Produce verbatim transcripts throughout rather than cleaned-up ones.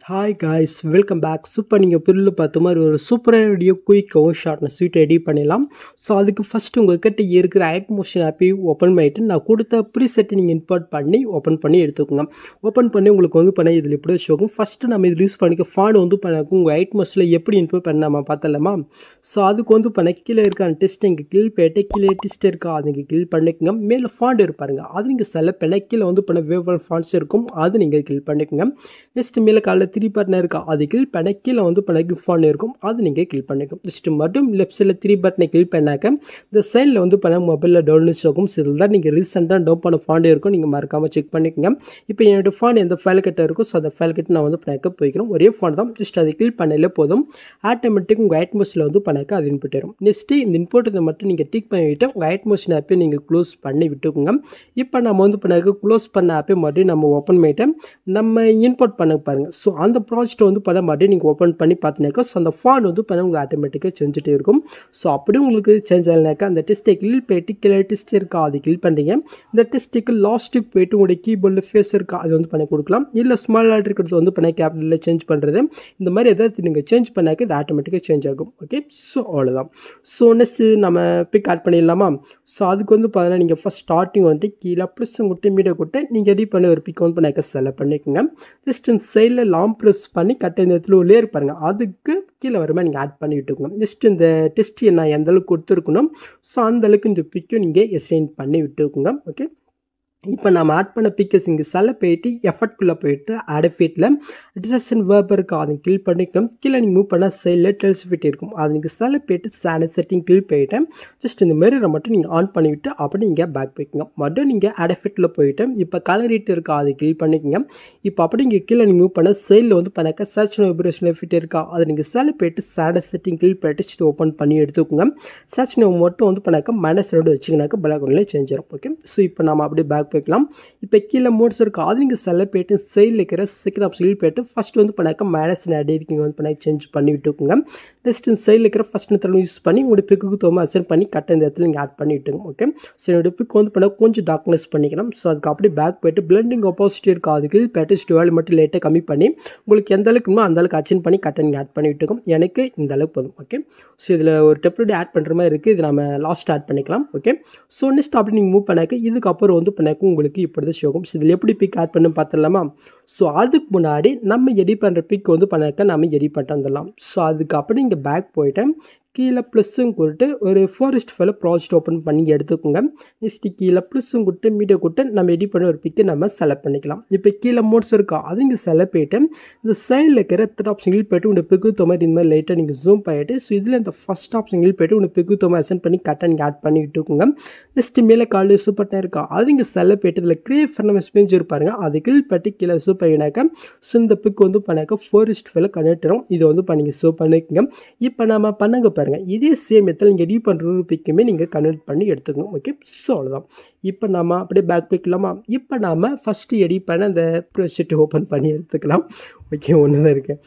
Hi guys, welcome back. Super. நீங்கள் பிரில் பார்த்த மாதிரி ஒரு சூப்பரான வீடியோ குயிக்காகவும் ஷார்ட்ன ஸ்வீட் எடிட் பண்ணிடலாம். ஸோ அதுக்கு ஃபஸ்ட்டு உங்கள் கிட்ட இருக்கிற ஆக்மோஷன் ஆப்பையும் ஓப்பன் பண்ணிவிட்டு நான் கொடுத்த ப்ரீசெட்டை நீங்கள் இம்போர்ட் பண்ணி ஓப்பன் பண்ணி எடுத்துக்கோங்க. ஓப்பன் பண்ணி உங்களுக்கு வந்து பண்ண இதில் எப்படி வச்சுக்கோங்க. ஃபஸ்ட்டு நம்ம இதில் யூஸ் பண்ணிக்க ஃபாண்ட் வந்து பண்ணாக்கும் உங்கள் ஆக்மோஷனில் எப்படி இம்போர்ட் பண்ண நம்ம பார்த்தலாமா. ஸோ அதுக்கு வந்து பண்ண கீழே இருக்கான டெஸ்ட் இங்கே கில் போய்ட்டு கீழே டெஸ்ட் இருக்கா அது நீங்கள் கில் பண்ணிக்கோங்க. மேலே ஃபாண்ட் இருப்பாருங்க அது நீங்கள் செலக்ட் பண்ண கீழே வந்து பண்ண வேவல் ஃபாண்ட்ஸ் இருக்கும் அது நீங்கள் கில் பண்ணிக்கோங்க. நெக்ஸ்ட் மேலே காலையில் த்ரீ பட்டன் இருக்கா அது கில் பண்ண கீழே வந்து பண்ண ஃபாண்ட் இருக்கும் அது நீங்கள் கில் பண்ணிக்கும். நெக்ஸ்ட் மட்டும் லெஃப்ட் சைடில் த்ரீ பட்டனை கில் பண்ணாக்க இந்த சைடில் வந்து பண்ண மொபைலில் டவுன்லோட்ஸ் ஆகும். ஸோ இதில் தான் நீங்கள் ரீசெண்டாக டவுன் பண்ண ஃபாண்ட் இருக்கும், நீங்கள் மறக்காமல் செக் பண்ணிக்கோங்க. இப்போ என்னோடய ஃபாண்ட் எந்த ஃபைல் கிட்ட இருக்கும். ஸோ அந்த ஃபைல் கிட்ட நான் வந்து பண்ணாக்க போய்க்கிறோம். ஒரே ஃபாண்ட் தான், ஜஸ்ட் அதை கில் பண்ணாலே போதும். ஆட்டோமேட்டிக் உங்கள் ஆட்மோஸில் வந்து பண்ணாக்க அது இன்புட் வரும். நெக்ஸ்ட்டு இந்த இன்புட்டை மட்டும் நீங்கள் டிக் பண்ணிவிட்டு உங்கள் ஆட்மோஷன் ஆப்பை நீங்கள் க்ளோஸ் பண்ணி விட்டுக்கோங்க. இப்போ நம்ம வந்து பண்ணாக்க க்ளோஸ் பண்ண ஆப்பை மட்டும் நம்ம ஓப்பன் பண்ணிவிட்டு நம்ம இன்புட் பண்ண பாருங்கள். ஸோ அந்த ப்ராஜெக்ட் வந்து பண்ண மாட்டே நீங்கள் ஓப்பன் பண்ணி பார்த்தினாக்கா ஸோ அந்த ஃபாண்ட் வந்து பண்ண உங்களுக்கு ஆட்டோமேட்டிக்காக செஞ்சுட்டே இருக்கும். ஸோ அப்படியே உங்களுக்கு சேஞ்ச் ஆகலைனாக்கா அந்த டெஸ்ட்டை கில் போய்ட்டு கீழே டெஸ்ட் இருக்கா அது கில் பண்ணுறீங்க. இந்த டெஸ்ட்டுக்கு லாஸ்ட்டுக்கு போய்ட்டு உங்களுடைய கீபோர்டில் ஃபேஸ் இருக்கா அது வந்து பண்ணி கொடுக்கலாம். இல்லை ஸ்மால் ஆட் இருக்கிறது வந்து பண்ண கேபிட்டலில் சேஞ்ச் பண்ணுறது இந்த மாதிரி எதாவது நீங்கள் சேஞ்ச் பண்ணாக்க இது ஆட்டோமேட்டிக்காக சேஞ்ச் ஆகும். ஓகே, ஸோ அவ்வளோதான். ஸோ நெக்ஸ்ட்டு நம்ம பிக் ஆட் பண்ணிடலாமா. ஸோ அதுக்கு வந்து பார்த்தீங்கன்னா நீங்கள் ஃபஸ்ட் ஸ்டார்டிங் வந்துட்டு கீழே ப்ளஸ் உங்கள்கிட்ட மீடியா கொடுத்து நீங்கள் எடிட் பண்ணி ஒரு பிக் வந்து பண்ணாக்க செலக்ட் பண்ணிக்கோங்க. ஜஸ்ட் இந்த சைடில் லாங் ப்ரெஸ் பண்ணி கட்ட இந்த இடத்துல ஒரு லேயர் பாருங்கள் அதுக்கு கீழே வரமா நீங்கள் ஆட் பண்ணி விட்டுக்கணும். ஜஸ்ட் இந்த டெஸ்ட் நான் எந்த அளவுக்கு கொடுத்துருக்கணும் ஸோ அந்த அளவுக்கு இந்த பிக்கும் நீங்கள் எஸ்டைன் பண்ணி விட்டுக்கோங்க. ஓகே, இப்போ நம்ம ஆட் பண்ண பிக்கஸ் இங்கே செல்ல போயிட்டு எஃபர்ட்குள்ளே போயிட்டு அடஃபீட்டில் டிசக்ஷன் வேர்ப் இருக்குது அதை கில் பண்ணிக்கணும். கீழே நீங்கள் மூவ் பண்ணால் சைடில் டுவெல்ஸ் ஃபிட் இருக்கும் அது நீங்கள் செல்ல போயிட்டு சேனல் செட்டிங் கில் போயிட்டு ஜஸ்ட் இந்த மிரரை மட்டும் நீங்கள் ஆன் பண்ணிவிட்டு அப்படி நீங்கள் பேக் போய்க்குங்க. மட்டும் நீங்கள் அடஃபீட்டில் போயிட்டு இப்போ கலரிட்டு இருக்கா அதை கில் பண்ணிக்கோங்க. இப்போ அப்படி இங்கே கீழே நீங்கள் மூவ் பண்ண சைடில் வந்து பண்ணாக்க சர்ச் வைப்ரேஷன் ஃபிட் இருக்கா அதை நீங்கள் செல்ல போயிட்டு சேனல் செட்டிங் கில் போயிட்டு ஓப்பன் பண்ணி எடுத்துக்கோங்க. சர்ச் நோ மட்டும் வந்து பண்ணாக்க மைனஸ் ரெண்டு வச்சிங்கனாக்கா பிளாக் ஒன்லேயே சேஞ்ச் ஆகும். ஓகே, ஸோ இப்போ நம்ம அப்படியே பேக் போய்க்கலாம். இப்போ கீழே மோட்ஸ் இருக்குது அது நீங்கள் செல்ல போய்ட்டு சைடில் இருக்கிற செகண்ட் ஆப்ஷன் போய்ட்டு ஃபஸ்ட் வந்து பண்ணாக்க மைனஸ் அடி நீங்கள் வந்து பண்ண சேஞ்ச் பண்ணி விட்டுக்கோங்க. நெக்ஸ்ட் சைடில் இருக்கிற ஃபஸ்ட் மெத்தட் யூஸ் பண்ணி உங்களுடைய பிக்கு தோமா அசைன் பண்ணி கட்ட இந்த இடத்துல நீங்கள் ஆட் பண்ணி விட்டுங்க. ஓகே, ஸோ என்னோடய பிக் வந்து பண்ண கொஞ்சம் டார்க்னஸ் பண்ணிக்கலாம். ஸோ அதுக்கு அப்படியே பேக் போய்ட்டு பிளண்டிங் ஆப்போசிட் இருக்குது அதுக்கு பேட்டு ஸ்டுவல் மட்டும் லேட்டாக கம்மி பண்ணி உங்களுக்கு எந்த அளவுக்குமோ அந்த அளவுக்கு அச்சன் பண்ணி கட்ட நீங்கள் ஆட் பண்ணி விட்டுக்கோம். எனக்கு இந்த அளவுக்கு போதும். ஓகே, ஸோ இதில் ஒரு டெப்லெட் ஆட் பண்ணுற மாதிரி இருக்குது, இது நம்ம லாஸ்ட் ஆட் பண்ணிக்கலாம். ஓகே, ஸோ நெக்ஸ்ட் அப்படி நீங்கள் மூவ் பண்ணாக்க இதுக்கப்புறம் வந்து பண்ணாக்க உங்களுக்கு இப்படி தான் ஷோகும். ஸோ இதில் எப்படி பிக் ஆட் பண்ணி பார்த்துடலாமா. ஸோ அதுக்கு முன்னாடி நம்ம எடிட் பண்ணுற பிக் வந்து பண்ணாக்க நம்ம எடிட் பண்ணிட்டு வந்துடலாம். ஸோ அதுக்கு அப்படி இங்கே பேக் போய்ட்டு கீழே ப்ளஸ்ஸும் கொடுத்து ஒரு ஃபாரஸ்ட் ஃபைலை ப்ராஜெக்ட் ஓப்பன் பண்ணி எடுத்துக்கோங்க. நெக்ஸ்ட்டு கீழே ப்ளஸ்ஸும் கொடுத்து மீடியா கொடுத்து நம்ம எடிட் பண்ண ஒரு பிக்கை நம்ம செலக்ட் பண்ணிக்கலாம். இப்போ கீழே மோட்ஸ் இருக்கா அது நீங்கள் செலக்ட் போய்ட்டு இந்த சைடில் இருக்கிற தேர்ட் ஆப்ஷன்கள் போய்ட்டு உங்கள் பிக்கு தொமாரி இந்த மாதிரி லைட்டாக நீங்கள் ஜூம் பண்ணிட்டு ஸோ இதில் இந்த ஃபஸ்ட் ஆப்ஷன்கள் போய்ட்டு உங்கள் பிக்கு தொமாரி அசென்ட் பண்ணி கரெக்டாக நீங்கள் ஆட் பண்ணி விட்டுக்கோங்க. நெக்ஸ்ட்டு மேலே காலையில் சூப்பர்ட்டாக இருக்கா அது நீங்கள் செலக்ட் போய்ட்டு இதில் கிரியேட் பண்ண ஸ்பெஞ்ச் இருப்பாருங்க அது கீழ் பட்டி கீழே சூப் பண்ணினாக்கா ஸோ இந்த பிக் வந்து பண்ணாக்க ஃபாரஸ்ட் ஃபைலை கனெக்ட் ஆகும். இதை வந்து பண்ணிங்க சூப் பண்ணிக்கோங்க. இப்போ நம்ம பண்ணுங்க பாருங்கள் இதே சேம் மெத்தட் நீங்கள் எடிட் பண்ணுற ஒரு பிக்குமே நீங்கள் கன்வெர்ட் பண்ணி எடுத்துக்கோங்க. ஓகே, ஸோ அவ்வளோதான். இப்போ நம்ம அப்படியே பேக் போய்க்கலாமா. இப்போ நாம் ஃபஸ்ட்டு எடிட் பண்ண அந்த ப்ரொஜெக்ட் ஓப்பன் பண்ணி எடுத்துக்கலாம். ஓகே, ஒன்று தான் இருக்குது.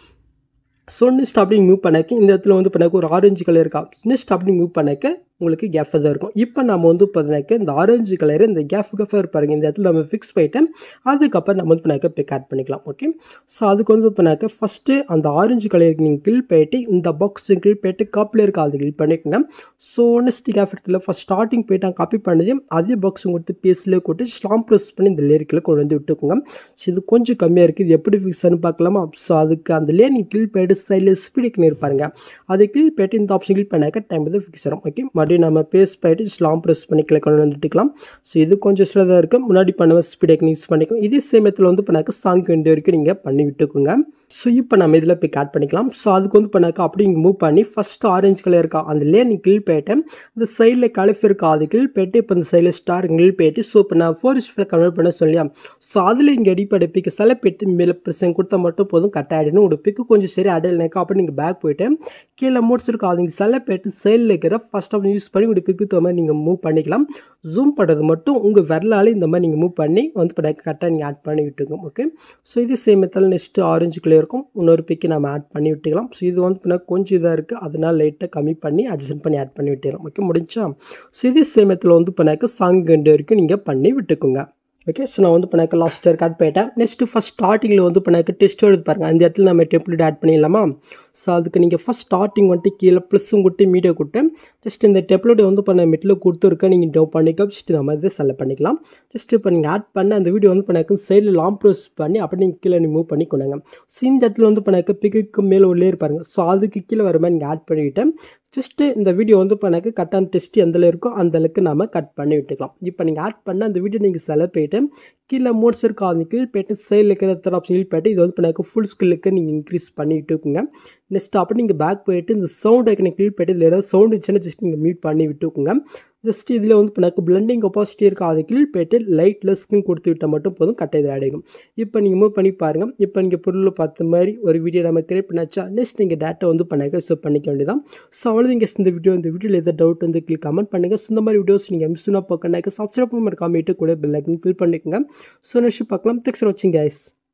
ஸோ நெக்ஸ்ட் அப்படி மூவ் பண்ணாக்க இந்த இடத்துல வந்து பண்ணாக்க ஒரு ஆரஞ்சு கலர் இருக்கா நெக்ஸ்ட் அப்படி மூவ் பண்ணாக்க உங்களுக்கு கேஃப் தான் இருக்கும். இப்போ நம்ம வந்து பார்த்தீங்கன்னாக்க இந்த ஆரஞ்சு கலர் இந்த கேஃப் கேஃபாக இருப்பாருங்க இந்த இடத்துல நம்ம ஃபிக்ஸ் பண்ணிவிட்டு அதுக்கப்புறம் நம்ம வந்து பண்ணாக்க பிக் ஆட் பண்ணிக்கலாம். ஓகே, ஸோ அதுக்கு வந்து பண்ணாக்க ஃபஸ்ட்டு அந்த ஆரஞ்சு கலருக்கு நீங்கள் கில் போய்ட்டு இந்த பாக்ஸ் கில் போய்ட்டு காப்பில் இருக்க அது கில் பண்ணிக்கோங்க. ஸோ நெக்ஸ்ட் கேஃப் இடத்துல ஃபஸ்ட் ஸ்டார்டிங் போய்ட்டு காப்பி பண்ணதையும் அதே பாக்ஸ் கொடுத்து பேஸ்லேயே கொடுத்து ஸ்லாம் ப்ரெஸ் பண்ணி இந்த லேரிக்கில் கொண்டு வந்து விட்டுக்கோங்க. ஸோ இது கொஞ்சம் கம்மியாக இருக்குது, இது எப்படி ஃபிக்ஸ்னு பார்க்கலாமா. ஸோ அதுக்கு அந்த லே நீங்கள் கில் போய்ட்டு சைடில் ஸ்பீடுக்குன்னு இருப்பாருங்க அது கில் போய்ட்டு இந்த ஆப்ஷன் கில் பண்ணாக்க டைம் வந்து ஃபிக்ஸ் ஆகும். ஓகே, மறுபடியும் நம்ம பேஸ்ட் போய்ட்டு ஸ்லாம் ப்ரெஸ் பண்ணி கிளிக் கொண்டு வந்துட்டுக்கலாம். ஸோ இது கொஞ்சம் ஸ்லோவாக இருக்குது, முன்னாடி பண்ண ஸ்பீடுக்கு யூஸ் பண்ணிக்கும். இதே சேமத்தில் வந்து பண்ணாக்க சாங் வேண்டிய வரைக்கும் நீங்கள் பண்ணி விட்டுக்கோங்க. ஸோ இப்போ நம்ம இதில் பிக் ஆட் பண்ணிக்கலாம். ஸோ அதுக்கு வந்து பண்ணாக்க அப்படி இங்கே மூவ் பண்ணி ஃபஸ்ட்டு ஆரஞ்சு கலர் இருக்கா அந்த லேர் நீங்கள் கில் போய்ட்டு இந்த சைடில் கலஃப் இருக்கா அது கில் போய்ட்டு இப்போ இந்த சைடில் ஸ்டார் கில் போய்ட்டு ஸோ இப்போ நான் ஃபோரஸ்ட் ஃபைலை கன்வெர்ட் பண்ண சொல்லியா. ஸோ அதில் இங்கே அடிப்படை பிக்கு செலக்ட் போய்ட்டு மேலே ப்ரெசென்ட் கொடுத்தா மட்டும் போதும் கரெக்டாக ஆகிடணும். ஒரு பிக்கு கொஞ்சம் சரி அடையிலனாக்கா அப்படி நீங்கள் பேக் போய்ட்டு கீழே மோட்ஸ் இருக்கா அது நீங்கள் செலக்ட் போய்ட்டு சைடில் இருக்கிற ஃபஸ்ட் ஆஃப் யூஸ் பண்ணி உங்கள் பிக்கு மாதிரி நீங்கள் மூவ் பண்ணிக்கலாம். ஜூம் பண்ணுறது மட்டும் உங்கள் விரலால் இந்த மாதிரி நீங்கள் மூவ் பண்ணி வந்து பண்ண கரெக்டாக நீங்கள் ஆட் பண்ணி விட்டுக்கோங்க. ஓகே, ஸோ இது same method next orange colour இருக்கும் இன்னொரு பிக்கு நம்ம ஆட் பண்ணி விட்டுக்கலாம். ஸோ இது வந்து பண்ணால் கொஞ்சம் இதாக இருக்குது அதனால் லைட்டாக கம்மி பண்ணி அட்ஜஸ்ட் பண்ணி ஆட் பண்ணி விட்டுக்கலாம். ஓகே, முடிஞ்சா. ஸோ இதே சேமத்தில் வந்து பண்ணாக்க சாங் ரெண்டு வரைக்கும் நீங்கள் பண்ணி விட்டுக்கோங்க. ஓகே. ஸோ நான் வந்து பண்ணாக்க லாஸ்ட் இயர் ஆட் பண்ணிட்டேன். நெக்ஸ்ட்டு ஃபஸ்ட் ஸ்டார்டிங்கில் வந்து பண்ணாக்க டெஸ்ட் எடுத்து பாருங்கள். அந்த இடத்துல நம்ம டெம்ப்ளேட் ஆட் பண்ணிடலாமா? ஸோ அதுக்கு நீங்கள் ஃபஸ்ட் ஸ்டார்டிங் வந்துட்டு கீழே ப்ளஸ்ஸும் கொடுத்து மீடியா கொடுத்து ஜஸ்ட் இந்த டெம்ப்ளேட் வந்து பண்ண மெட்டில் கொடுத்துருக்க நீங்கள் டவுன் பண்ணிக்க ஜஸ்ட் நம்ம இதை செலக்ட் பண்ணிக்கலாம். ஜஸ்ட் இப்போ நீங்கள் ஆட் பண்ண அந்த வீடியோ வந்து பண்ணாக்க சைடில் லாங் ப்ரோஸ் பண்ணி அப்படி நீங்கள் கீழே ரிமூவ் பண்ணி கொண்டாங்க. ஸோ இந்த இடத்துல வந்து பண்ணாக்க பிக்கு மேலே உள்ளே இருப்பாருங்க. ஸோ அதுக்கு கீழே வர மாதிரி நீங்கள் ஆட் பண்ணிவிட்டு ஜஸ்ட்டு இந்த வீடியோ வந்து பண்ணாக்க கரெக்டான டெஸ்ட் எந்தளவு இருக்கோ அந்தளவுக்கு நம்ம கட் பண்ணி விட்டுக்கலாம். இப்போ நீங்கள் ஆட் பண்ண அந்த வீடியோ நீங்கள் செலக்ட் போயிட்டு கீழே மோட்ஸ் இருக்கா அந்த கீழ் போய்ட்டு சைடில் இருக்கிற தேர்ட் ஆப்ஷன் கீழ் போய்ட்டு இது வந்து பண்ணாக்க ஃபுல் ஸ்கில்லுக்கு நீங்கள் இன்க்ரீஸ் பண்ணி விட்டுக்குங்க. நெக்ஸ்ட் அப்படி நீங்கள் பேக் போயிட்டு இந்த சவுண்ட் ஐக்கனை கீழ் போய்ட்டு இதில் ஏதாவது சவுண்ட் இருந்துச்சுன்னா ஜஸ்ட் நீங்கள் மியூட் பண்ணி விட்டுக்குங்க. ஜஸ்ட் இதில் வந்து பண்ணாக்க பிளண்டிங் ஒப்பாசிட்டி இருக்கா அது கீழ் போய்ட்டு லைட்டில் ஸ்கின் கொடுத்து விட்டால் மட்டும் போதும் கரெக்டாக இதில் ஆட் ஆகும். இப்போ நீங்கள் மூவ் பண்ணி பாருங்கள். இப்போ நீங்கள் பொருள் பார்த்த மாதிரி ஒரு வீடியோ நம்ம கிரியேட் பண்ணாச்சா நெக்ஸ்ட் நீங்கள் டேட்டா வந்து பண்ணாக்க ஸோ பண்ணிக்க வேண்டியதான். ஸோ அவ்வளோ நீங்கள் இந்த வீடியோ இந்த வீடியோவில் எதாவது டவுட் வந்து கீழே கமெண்ட் பண்ணுங்கள். ஸோ இந்த மாதிரி வீடியோஸ் நீங்கள் மிஸ்னா பார்க்கணாக்க சப்ஸ்கிரைப் பண்ணி காமிட்டு கூட பெல் ஐக்கன் கிளிக் பண்ணிக்கோங்க. ஸோ நெக்ஸ்ட் பார்க்கலாம். தேங்க்ஸ் ஃபார் வாட்சிங் கைஸ்.